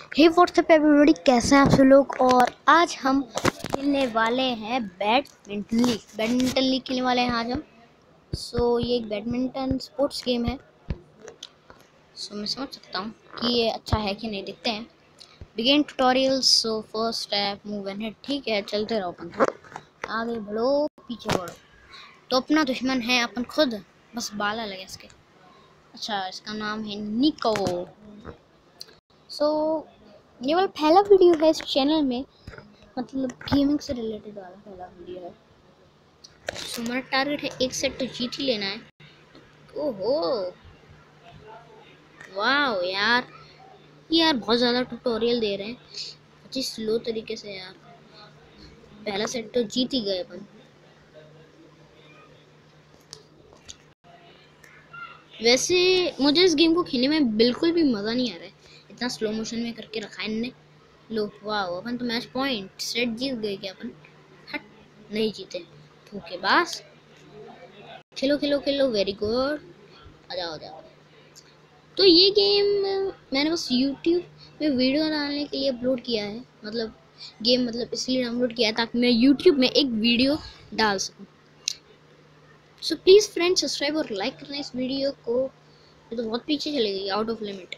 हे WhatsApp everybody, कैसे हैं आप सब लोग। और आज हम खेलने वाले हैं बैडमिंटन लीग खेलने वाले हैं आज हम। ये एक बैडमिंटन स्पोर्ट्स गेम है। मैं समझ सकता हूँ कि ये अच्छा है कि नहीं। देखते हैं। Begin tutorial. First step move and hit. ठीक है, चलते रहो अपन। आगे बढ़ो, पीछे बढ़ो। तो अपना दुश्मन है अपन खुद, बस बाल अलग है इसके। अच्छा, इसका नाम है निको। ये वाला पहला वीडियो है इस चैनल में, मतलब गेमिंग से रिलेटेड वाला पहला वीडियो है। हमारा टारगेट है एक सेट तो जीत ही लेना है। ओहो, वाह यार बहुत ज़्यादा ट्यूटोरियल दे रहे हैं, अच्छी स्लो तरीके से। यार पहला सेट तो जीत ही गए अपन। वैसे मुझे इस गेम को खेलने में बिल्कुल भी मज़ा नहीं आ रहा है, इतना स्लो मोशन में करके रखा है इनने। लो वाह, अपन तो मैच पॉइंट सेट जीत गए क्या अपन? हट, नहीं जीते। धोखेबाज। खेलो, वेरी गुड। आ जाओ। तो ये गेम मैंने बस यूट्यूब में वीडियो डालने के लिए अपलोड किया है, मतलब गेम इसलिए डाउनलोड किया है ताकि मैं यूट्यूब में एक वीडियो डाल सकूं। सो प्लीज़ फ्रेंड्स, सब्सक्राइब और लाइक करना इस वीडियो को। ये तो बहुत पीछे चले गई, आउट ऑफ लिमिट।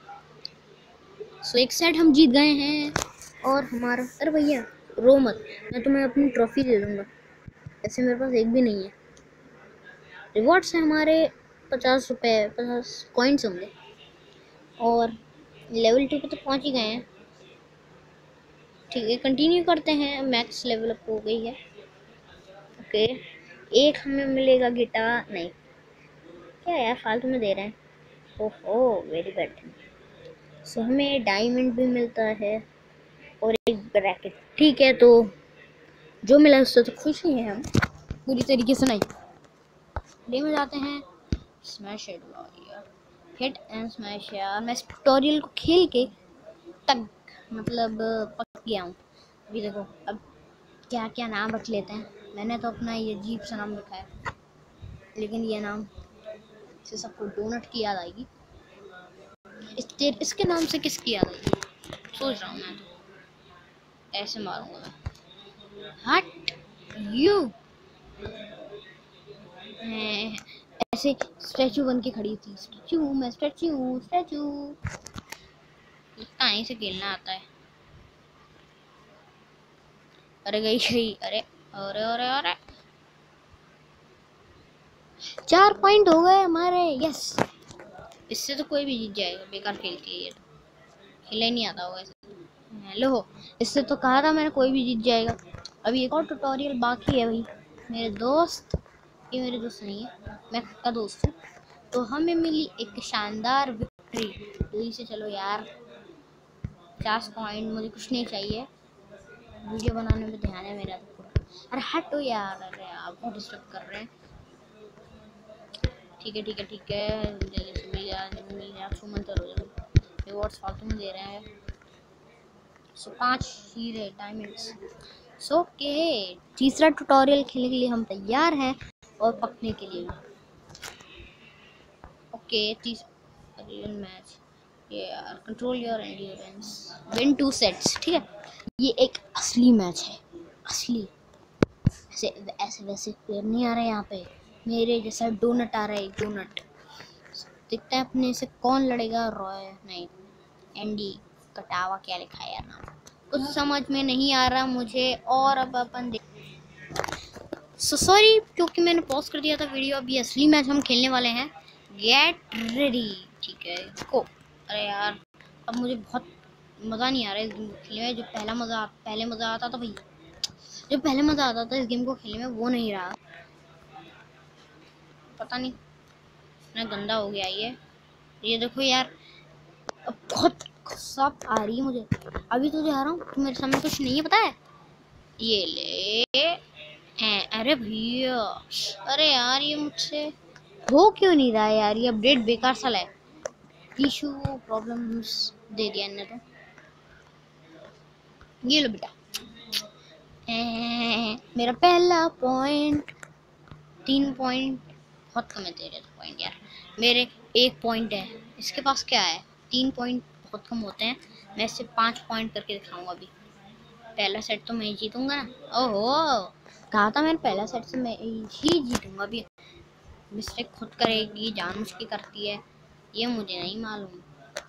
एक सेट हम जीत गए हैं और हमारा, अरे भैया रो मत, मैं तुम्हें अपनी ट्रॉफी दे दूंगा। ऐसे मेरे पास एक भी नहीं है। रिवॉर्ड्स हैं हमारे 50 रुपये, 50 कॉइन्स होंगे। और लेवल 2 पे तो पहुंच ही गए हैं। ठीक है, कंटिन्यू करते हैं। मैक्स लेवल अप हो गई है। ओके, एक हमें मिलेगा गिटार। नहीं, क्या यार फालतू में दे रहे हैं। ओहो, वेरी बैड। हमें डायमंड भी मिलता है और एक रैकेट। ठीक है, तो जो मिला उससे तो खुश ही हैं हम, पूरी तरीके से नहीं। डे में जाते हैं। स्मैश इट यार, हिट एंड स्मैश। यार मैं इस ट्यूटोरियल को खेल के तक पक गया हूँ। अभी देखो अब क्या क्या नाम रख लेते हैं। मैंने तो अपना ये अजीब सा नाम रखा है, लेकिन ये नाम से सबको डोनट की याद आएगी। इसके नाम से किसकी याद आएगी सोच रहा हूँ मैं। तो ऐसे मारूंगा मैं। हट यू। ऐसे स्टैचू बन के खड़ी थी। स्टैचू कहीं से खेलना आता है। अरे गई। अरे 4 पॉइंट हो गए हमारे। यस, इससे तो कोई भी जीत जाएगा। बेकार खेलती है ये, तो खेला ही नहीं आता होगा इसे। हेलो, इससे तो कहा था मैंने कोई भी जीत जाएगा। अभी एक और ट्यूटोरियल बाकी है भाई मेरे दोस्त। ये मेरे दोस्त नहीं है, मैं खुद का दोस्त हूँ। तो हमें मिली एक शानदार विक्ट्री। जल्दी से चलो यार, 50 पॉइंट। मुझे कुछ नहीं चाहिए, वीडियो बनाने में ध्यान है मेरा तो पूरा। अरे हटो यार, अरे आप बहुत डिस्टर्ब कर रहे हैं। ठीक है, जल्दी से मिल जा सुमंतर हो जाओ। रिवॉर्ड्स फालतू में दे रहे हैं। 5 हीरे डायमंड्स। ओके, तीसरा ट्यूटोरियल खेलने के लिए हम तैयार हैं और पकने के लिए। ओके, तीसरा मैच। ये यार, control your endurance, win 2 sets. ठीक है, ये एक असली मैच है, असली। ऐसे वैसे प्लेयर नहीं आ रहे यहाँ पे। मेरे जैसा डोनट आ रहा है, डोनट। दिखता है अपने से कौन लड़ेगा। रॉय नहीं, एंडी कटावा क्या लिखा है यार नाम, कुछ समझ में नहीं आ रहा मुझे। और अब अपन सॉरी, क्योंकि मैंने पॉज कर दिया था वीडियो। अब ये असली मैच हम खेलने वाले हैं। Get ready. ठीक है को। अरे यार, अब मुझे बहुत मज़ा नहीं आ रहा है इस गेम को खेलने में। जो पहले मज़ा आता था भाई, जो पहले मज़ा आता था इस गेम को खेलने में, वो नहीं रहा। पता नहीं इतना गंदा हो गया ये देखो यार, अब बहुत गुस्सा आ रही है मुझे। अभी तो जा रहा हूँ तो मेरे सामने कुछ नहीं है, पता है। ये ले। अरे भैया, अरे यार ये मुझसे हो क्यों नहीं रहा है यार। ये अपडेट बेकार सा है। इशू प्रॉब्लम्स दे दिया इन्होंने तो। ये लो बेटा, मेरा पहला पॉइंट। 3 पॉइंट बहुत कम है तेरे तो पॉइंट यार। मेरे 1 पॉइंट है, इसके पास क्या है? 3 पॉइंट बहुत कम होते हैं। मैं इससे 5 पॉइंट करके दिखाऊंगा अभी। पहला सेट तो मैं ही जीतूंगा ना। ओहो, कहा था मैंने पहला सेट से मैं ही जीतूंगा अभी। मिस्टेक खुद करेगी, जानबूझ के करती है, ये मुझे नहीं मालूम।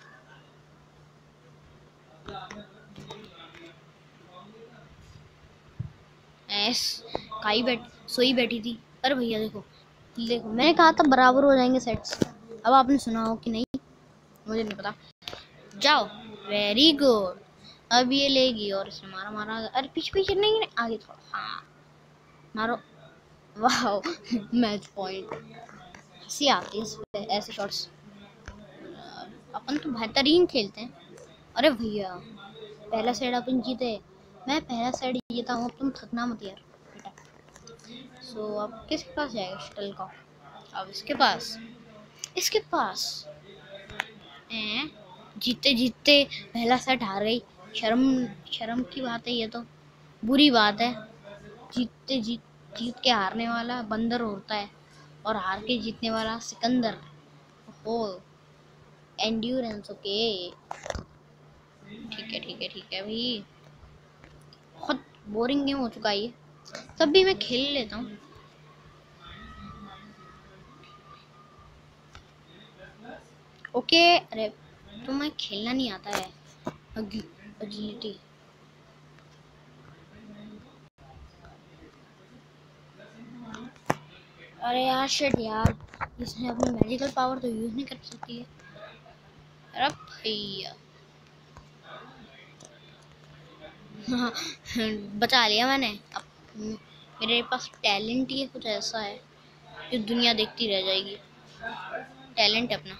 काई सोई बैठी थी। अरे भैया देखो देखो, मैंने कहा था बराबर हो जाएंगे सेट्स। अब आपने सुना हो कि नहीं मुझे नहीं पता। जाओ, वेरी गुड। अब ये लेगी और इसने मारा मारा। अरे पीछे पीछे नहीं, आगे थोड़ा। हाँ मारो, वाह मैच पॉइंट। हंसी आती है ऐसे शॉट्स। अपन तो बेहतरीन खेलते हैं। अरे भैया पहला सेट अपन जीते, मैं पहला सेट जीता हूँ। अब तुम थकना मत यार बेटा। सो अब किसके पास जाएगा शटल का? अब इसके पास जीते जीते पहला सेट हार गई। शर्म शर्म की बात है, ये तो बुरी बात है। जीत के हारने वाला बंदर होता है और हार के जीतने वाला सिकंदर। हो एंड्योरेंस। ओके ठीक है भाई। बहुत बोरिंग गेम हो चुका है ये, तब भी मैं खेल लेता हूँ। ओके। अरे तुम्हें खेलना नहीं आता है? एजिलिटी। अरे यार शिट यार, इसने अपनी मैजिकल पावर तो यूज नहीं कर सकती है। अरे भैया हाँ, बचा लिया मैंने। अब मेरे पास टैलेंट ही कुछ ऐसा है जो दुनिया देखती रह जाएगी। टैलेंट अपना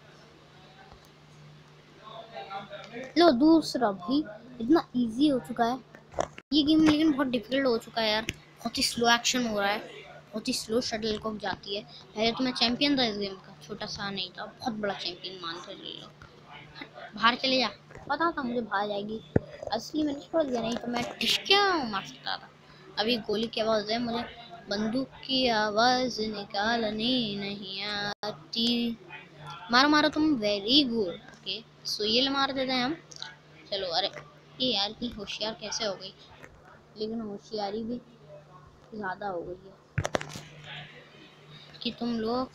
लो। दूसरा भी इतना इजी हो चुका है ये गेम, लेकिन बहुत डिफिकल्ट हो चुका है यार। बहुत ही स्लो एक्शन हो रहा है, बहुत ही स्लो शटल कॉक जाती है। पहले तो मैं चैंपियन था इस गेम का, छोटा सा नहीं था, बहुत बड़ा चैंपियन मान कर ले लो। बाहर चले जा, पता था मुझे बाहर जाएगी। असली मैंने छोड़ दिया, नहीं तो मैं ठिशक्या मार सकता था। अभी गोली की आवाज़ है, मुझे बंदूक की आवाज़ निकालनी नहीं आती। मारो मारो तुम, वेरी गुड। ओके सो ये मार देते हैं हम। चलो। अरे ये यार की होशियार कैसे हो गई, लेकिन होशियारी भी ज़्यादा हो गई है कि तुम लोग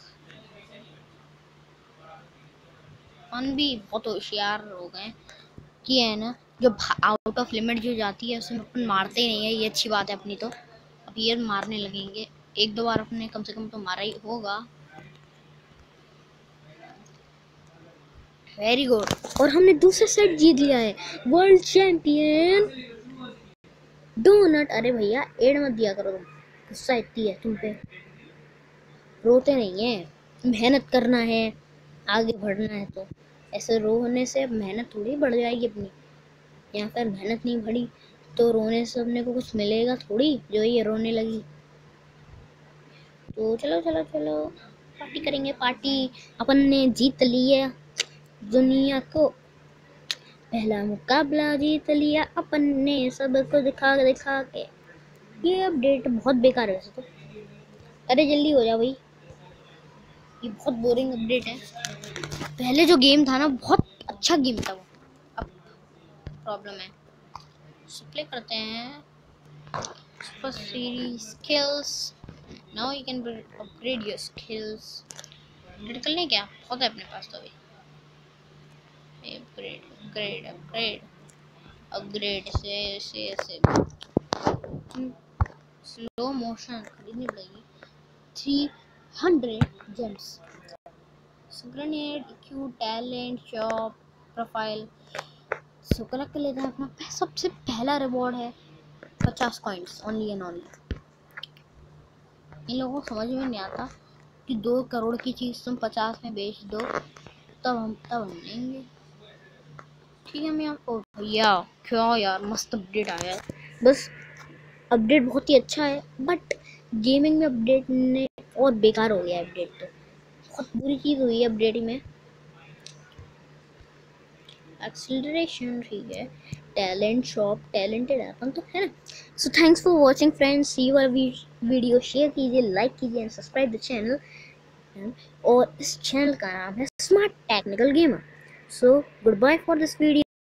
अपन भी बहुत होशियार हो गए कि है ना, जो आउट ऑफ लिमिट जो जाती है उसे अपन मारते ही नहीं है। ये अच्छी बात है अपनी तो। अब ये मारने लगेंगे, एक दो बार अपने कम से कम तो मारा ही होगा। Very good. और हमने दूसरा सेट जीत लिया है, वर्ल्ड चैंपियन डोनट। अरे भैया एड मत दिया करो तुम, गुस्सा इतनी है तुम पे। रोते नहीं है, मेहनत करना है, आगे बढ़ना है। तो ऐसे रोने से मेहनत थोड़ी बढ़ जाएगी अपनी। यहाँ पर मेहनत नहीं बढ़ी तो रोने से अपने को कुछ मिलेगा थोड़ी, जो ये रोने लगी। तो चलो चलो चलो पार्टी करेंगे, पार्टी। अपन ने जीत लिया दुनिया को, पहला मुकाबला जीत लिया अपन ने, सबको दिखा दिखा के। ये अपडेट बहुत बेकार है वैसे तो। अरे जल्दी हो जा भाई, ये बहुत बोरिंग अपडेट है। पहले जो गेम था ना बहुत अच्छा गेम था वो, अब प्रॉब्लम है। प्ले करते हैं super series skills. Now you can upgrade your skills. Upgrade कर लें क्या? बहुत है अपने पास तो अभी। अपग्रेड अपग्रेड अपग्रेड अपग्रेड से स्लो मोशन खरीदनी पड़ेगी। 300 gems, grenade, queue, talent, shop, profile. So collect कर लेते हैं अपना। सबसे पहला रिवॉर्ड है 50 कॉइन्स ओनली एंड ओनली। इन लोगों को समझ में नहीं आता कि 2 करोड़ की चीज़ तुम 50 में बेच दो, तब हम लेंगे। ठीक है मैं आपको भैया क्या यार मस्त अपडेट आया है। बस अपडेट बहुत ही अच्छा है, बट गेमिंग में अपडेट ने और बेकार हो गया। अपडेट तो बहुत बुरी चीज़ हुई है अपडेट में। एक्सेलरेशन ठीक है, टैलेंट शॉप, टैलेंटेड अपन तो है ना। So thanks for watching friends, see your video, share कीजिए, लाइक कीजिए एंड सब्सक्राइब द चैनल। और इस चैनल का नाम है smart technical gamer. So goodbye for this video.